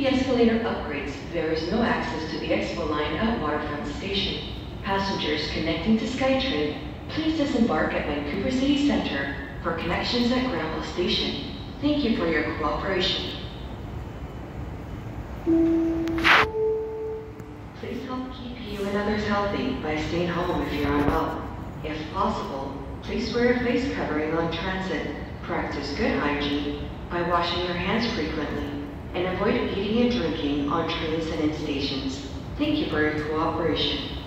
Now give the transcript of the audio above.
the escalator upgrades, there is no access to the Expo line at Waterfront Station. Passengers connecting to SkyTrain, please disembark at Vancouver City Centre for connections at Granville Station. Thank you for your cooperation. Please help keep you and others healthy by staying home if you're unwell. If possible, please wear a face covering on transit, practice good hygiene by washing your hands frequently, and avoid eating and drinking on trains and in stations. Thank you for your cooperation.